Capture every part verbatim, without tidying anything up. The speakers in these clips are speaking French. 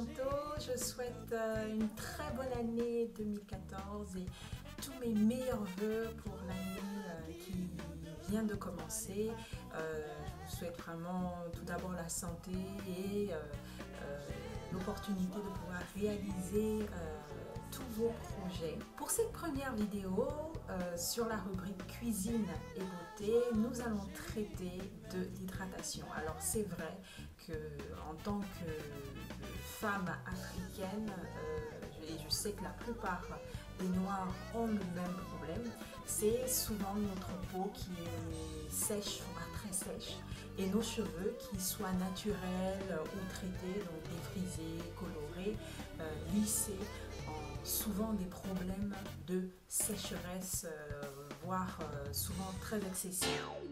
bientôt. Je souhaite une très bonne année deux mille quatorze et tous mes meilleurs vœux pour l'année qui vient de commencer. Euh, je vous souhaite vraiment tout d'abord la santé et euh, euh, l'opportunité de pouvoir réaliser euh, tous vos projets. Pour cette première vidéo euh, sur la rubrique cuisine et beauté, nous allons traiter de l'hydratation. Alors c'est vrai que en tant que femme africaine, euh, et je sais que la plupart des Noirs ont le même problème, c'est souvent notre peau qui est sèche, voire très sèche, et nos cheveux qui soient naturels ou traités, donc défrisés, colorés, euh, lissés, ont souvent des problèmes de sécheresse, euh, voire euh, souvent très excessifs.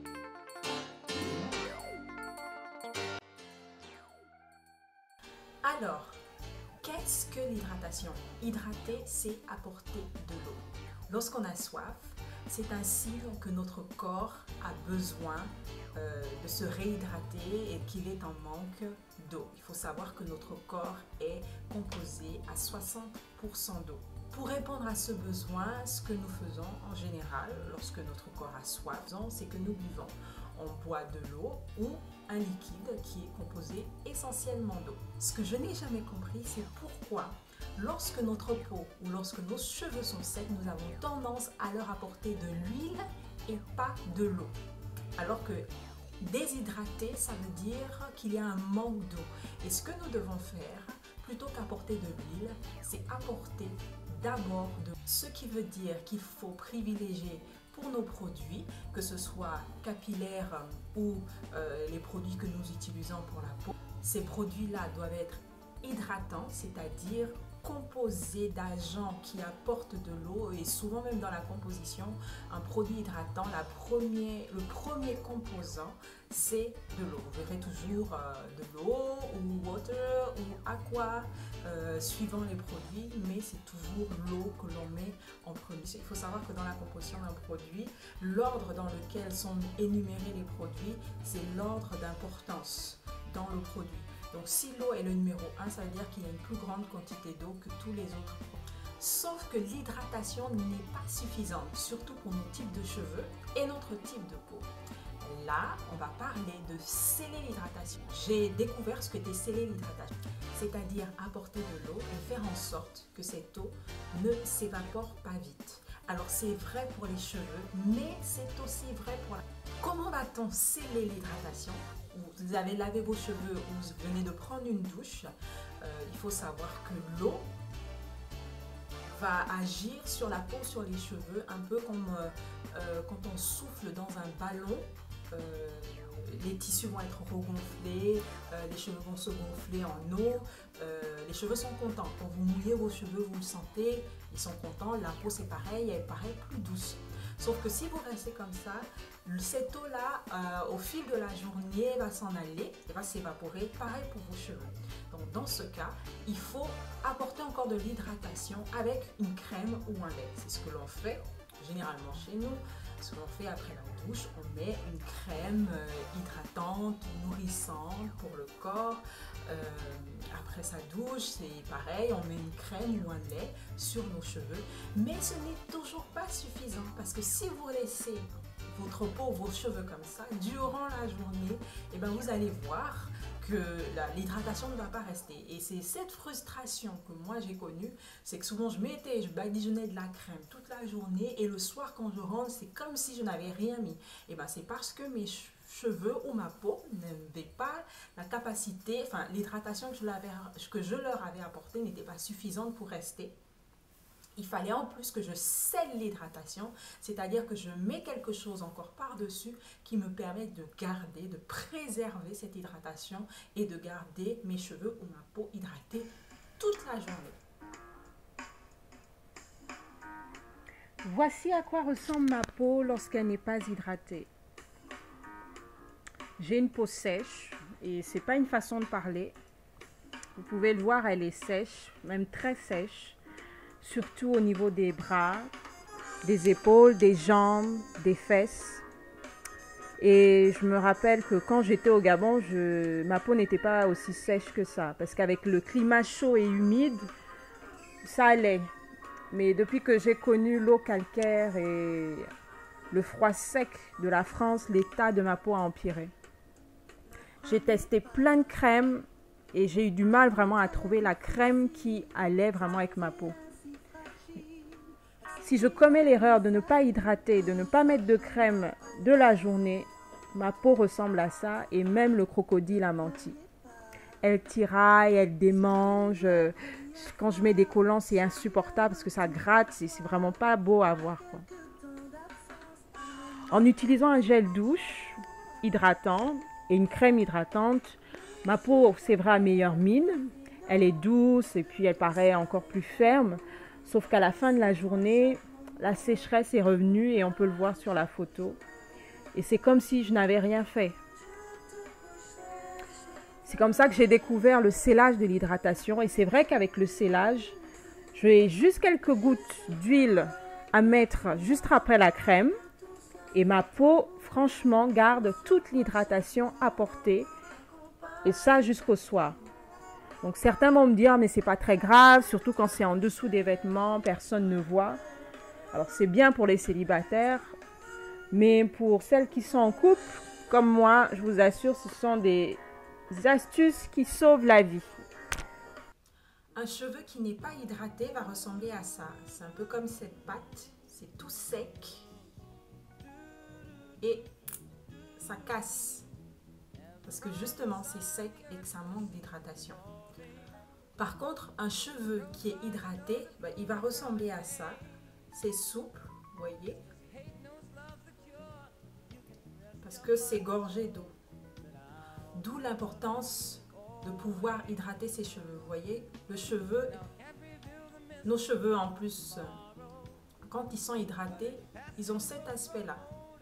Alors, qu'est-ce que l'hydratation? Hydrater, c'est apporter de l'eau. Lorsqu'on a soif, c'est un signe que notre corps a besoin euh, de se réhydrater et qu'il est en manque d'eau. Il faut savoir que notre corps est composé à soixante pour cent d'eau. Pour répondre à ce besoin, ce que nous faisons en général lorsque notre corps a soif, c'est que nous buvons. On boit de l'eau ou un liquide qui est composé essentiellement d'eau. Ce que je n'ai jamais compris, c'est pourquoi lorsque notre peau ou lorsque nos cheveux sont secs, nous avons tendance à leur apporter de l'huile et pas de l'eau. Alors que déshydrater, ça veut dire qu'il y a un manque d'eau. Et ce que nous devons faire, plutôt qu'apporter de l'huile, c'est apporter d'abord de l'eau. Ce qui veut dire qu'il faut privilégier pour nos produits, que ce soit capillaires ou euh, les produits que nous utilisons pour la peau, ces produits-là doivent être hydratants, c'est-à-dire composés d'agents qui apportent de l'eau, et souvent même dans la composition, un produit hydratant, la premier, le premier composant, c'est de l'eau. Vous verrez toujours euh, de l'eau ou water ou aqua, euh, suivant les produits, mais c'est toujours l'eau que l'on met en premier. Il faut savoir que dans la composition d'un produit, l'ordre dans lequel sont énumérés les produits, c'est l'ordre d'importance dans le produit. Donc si l'eau est le numéro un, ça veut dire qu'il y a une plus grande quantité d'eau que tous les autres produits. Sauf que l'hydratation n'est pas suffisante, surtout pour nos types de cheveux et notre type de peau. Là, on va parler de sceller l'hydratation. J'ai découvert ce qu'était sceller l'hydratation, c'est-à-dire apporter de l'eau et faire en sorte que cette eau ne s'évapore pas vite. Alors c'est vrai pour les cheveux, mais c'est aussi vrai pour la... Comment va-t-on sceller l'hydratation? Vous avez lavé vos cheveux ou vous venez de prendre une douche, euh, il faut savoir que l'eau va agir sur la peau, sur les cheveux, un peu comme euh, euh, quand on souffle dans un ballon. Euh, les tissus vont être regonflés, euh, les cheveux vont se gonfler en eau, euh, les cheveux sont contents. Quand vous mouillez vos cheveux, vous le sentez, ils sont contents, la peau c'est pareil, elle paraît plus douce. Sauf que si vous restez comme ça, cette eau-là, euh, au fil de la journée, va s'en aller, elle va s'évaporer, pareil pour vos cheveux. Donc dans ce cas, il faut apporter encore de l'hydratation avec une crème ou un lait. C'est ce que l'on fait généralement chez nous. Ce qu'on fait après la douche, on met une crème euh, hydratante, nourrissante pour le corps. Euh, après sa douche, c'est pareil, on met une crème ou un lait sur nos cheveux. Mais ce n'est toujours pas suffisant parce que si vous laissez votre peau, vos cheveux comme ça, durant la journée, et ben vous allez voir que l'hydratation ne va pas rester. Et c'est cette frustration que moi j'ai connue, c'est que souvent je mettais, je badigeonnais de la crème toute la journée et le soir quand je rentre, c'est comme si je n'avais rien mis. Et ben c'est parce que mes cheveux ou ma peau n'avaient pas la capacité, enfin l'hydratation que, que je leur avais apportée n'était pas suffisante pour rester. Il fallait en plus que je scelle l'hydratation, c'est-à-dire que je mets quelque chose encore par-dessus qui me permet de garder, de préserver cette hydratation et de garder mes cheveux ou ma peau hydratée toute la journée. Voici à quoi ressemble ma peau lorsqu'elle n'est pas hydratée. J'ai une peau sèche et c'est pas une façon de parler. Vous pouvez le voir, elle est sèche, même très sèche. Surtout au niveau des bras, des épaules, des jambes, des fesses. Et je me rappelle que quand j'étais au Gabon, je, ma peau n'était pas aussi sèche que ça. Parce qu'avec le climat chaud et humide, ça allait. Mais depuis que j'ai connu l'eau calcaire et le froid sec de la France, l'état de ma peau a empiré. J'ai testé plein de crèmes et j'ai eu du mal vraiment à trouver la crème qui allait vraiment avec ma peau. Si je commets l'erreur de ne pas hydrater, de ne pas mettre de crème de la journée, ma peau ressemble à ça et même le crocodile a menti. Elle tiraille, elle démange. Quand je mets des collants, c'est insupportable parce que ça gratte, c'est vraiment pas beau à voir, quoi. En utilisant un gel douche hydratant et une crème hydratante, ma peau, c'est vrai, a meilleure mine. Elle est douce et puis elle paraît encore plus ferme. Sauf qu'à la fin de la journée, la sécheresse est revenue et on peut le voir sur la photo. Et c'est comme si je n'avais rien fait. C'est comme ça que j'ai découvert le sellage de l'hydratation. Et c'est vrai qu'avec le sellage, j'ai juste quelques gouttes d'huile à mettre juste après la crème. Et ma peau, franchement, garde toute l'hydratation apportée. Et ça jusqu'au soir. Donc certains vont me dire, mais c'est pas très grave, surtout quand c'est en dessous des vêtements, personne ne voit. Alors c'est bien pour les célibataires, mais pour celles qui sont en couple, comme moi, je vous assure, ce sont des astuces qui sauvent la vie. Un cheveu qui n'est pas hydraté va ressembler à ça. C'est un peu comme cette pâte, c'est tout sec et ça casse. Parce que justement, c'est sec et que ça manque d'hydratation. Par contre, un cheveu qui est hydraté, ben, il va ressembler à ça. C'est souple, vous voyez. Parce que c'est gorgé d'eau. D'où l'importance de pouvoir hydrater ses cheveux. Vous voyez, le cheveu, nos cheveux en plus, quand ils sont hydratés, ils ont cet aspect-là.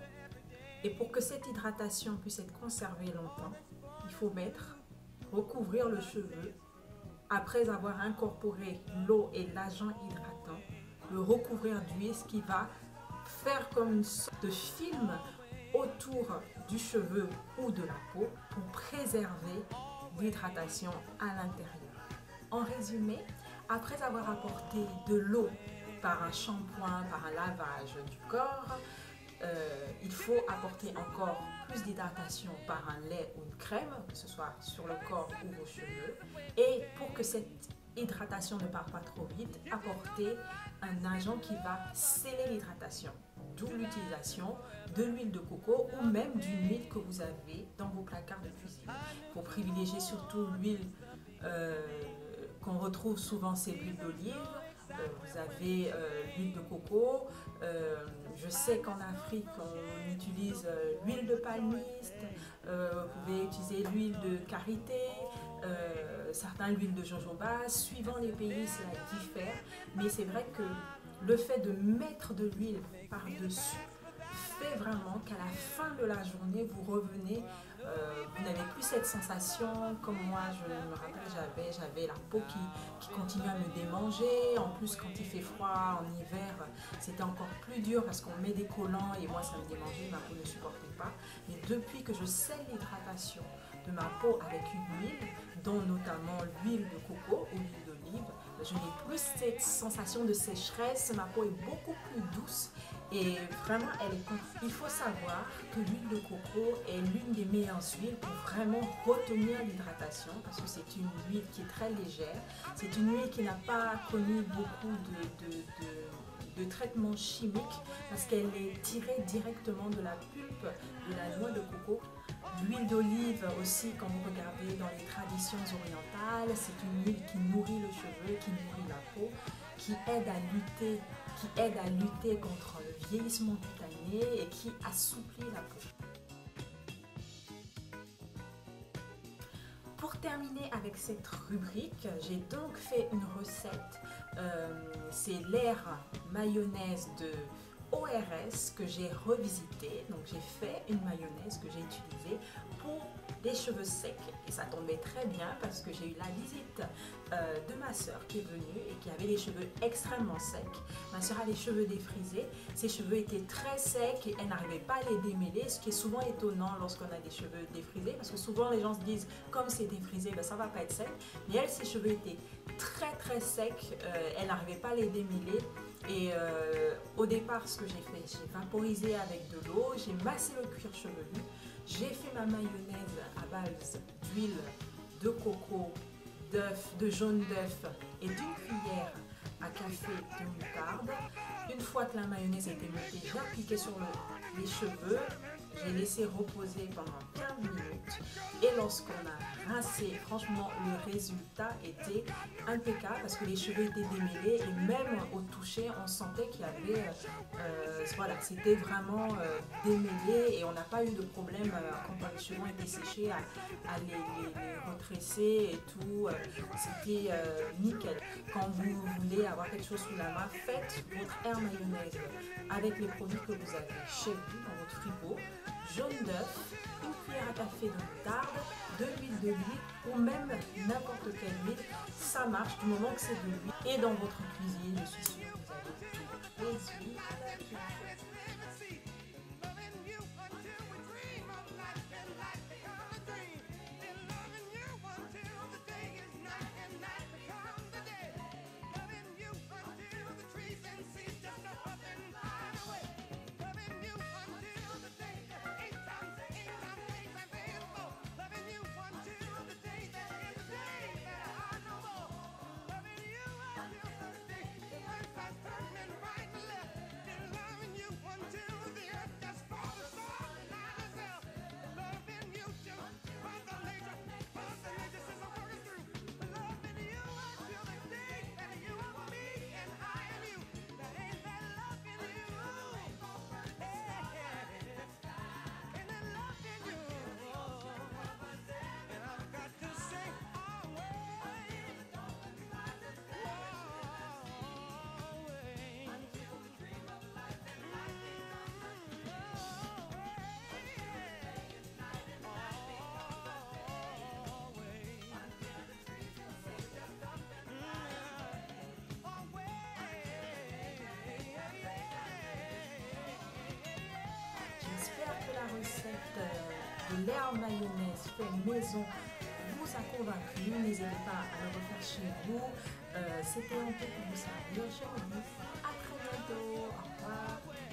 Et pour que cette hydratation puisse être conservée longtemps, il faut mettre, recouvrir le cheveu, après avoir incorporé l'eau et l'agent hydratant, le recouvrir d'huile, ce qui va faire comme une sorte de film autour du cheveu ou de la peau pour préserver l'hydratation à l'intérieur. En résumé, après avoir apporté de l'eau par un shampoing, par un lavage du corps, Euh, il faut apporter encore plus d'hydratation par un lait ou une crème, que ce soit sur le corps ou vos cheveux. Et pour que cette hydratation ne parte pas trop vite, apporter un agent qui va sceller l'hydratation. D'où l'utilisation de l'huile de coco ou même d'une huile que vous avez dans vos placards de cuisine. Il faut privilégier surtout l'huile euh, qu'on retrouve souvent, c'est l'huile d'olive. Euh, vous avez euh, l'huile de coco. Euh, je sais qu'en Afrique, on utilise euh, l'huile de palmiste. Euh, vous pouvez utiliser l'huile de karité. Euh, certains l'huile de jojoba. Suivant les pays, cela diffère. Mais c'est vrai que le fait de mettre de l'huile par-dessus fait vraiment qu'à la fin de la journée, vous revenez, euh, vous n'avez plus cette sensation comme moi, je me rappelle, j'avais j'avais la peau qui, qui continue à me démanger. En plus, quand il fait froid en hiver, c'était encore plus dur parce qu'on met des collants et moi, ça me démangeait, ma peau ne supportait pas. Mais depuis que je scelle l'hydratation de ma peau avec une huile, dont notamment l'huile de coco ou l'huile d'olive, je n'ai plus cette sensation de sécheresse, ma peau est beaucoup plus douce. Et vraiment, elle est... il faut savoir que l'huile de coco est l'une des meilleures huiles pour vraiment retenir l'hydratation parce que c'est une huile qui est très légère. C'est une huile qui n'a pas connu beaucoup de, de, de, de traitements chimiques parce qu'elle est tirée directement de la pulpe de la noix de coco. L'huile d'olive aussi, quand vous regardez dans les traditions orientales, c'est une huile qui nourrit le cheveu, qui nourrit la peau, qui aide à lutter qui aide à lutter contre le vieillissement cutané et qui assouplit la peau. Pour terminer avec cette rubrique, j'ai donc fait une recette. Euh, c'est l'air mayonnaise de O R S que j'ai revisité. Donc j'ai fait une mayonnaise que j'ai utilisée pour des cheveux secs. Et ça tombait très bien parce que j'ai eu la visite euh, de ma soeur qui est venue et qui avait les cheveux extrêmement secs. Ma soeur a les cheveux défrisés. Ses cheveux étaient très secs et elle n'arrivait pas à les démêler, ce qui est souvent étonnant lorsqu'on a des cheveux défrisés parce que souvent les gens se disent comme c'est défrisé, ben, ça va pas être sec. Mais elle, ses cheveux étaient très très secs. Euh, elle n'arrivait pas à les démêler. Et euh, au départ, ce que j'ai fait, j'ai vaporisé avec de l'eau, j'ai massé le cuir chevelu, j'ai fait ma mayonnaise à base d'huile, de coco, d'œuf, de jaune d'œuf et d'une cuillère à café de moutarde. Une fois que la mayonnaise était montée, j'ai appliqué sur le, les cheveux, j'ai laissé reposer pendant quinze minutes et lorsqu'on a rincé, franchement le résultat était impeccable parce que les cheveux étaient démêlés et même au toucher on sentait qu'il y avait, euh, voilà, c'était vraiment euh, démêlé et on n'a pas eu de problème euh, quand les cheveux ont été séchés à, à les, les, les retresser et tout, euh, c'était euh, nickel. Quand vous voulez avoir quelque chose sous la main, faites votre air mayonnaise avec les produits que vous avez chez vous dans votre frigo. Jaune d'œuf, une cuillère à café de moutarde, de l'huile d'olive ou même n'importe quelle huile, ça marche du moment que c'est de l'huile. Et dans votre cuisine, je suis sûre que vous avez toutes les huiles. J'espère que la recette de l'air mayonnaise fait maison vous a convaincu. N'hésitez pas à le refaire chez vous. Euh, C'était un peu pour vous servir. Je vous dis à très bientôt. Au revoir.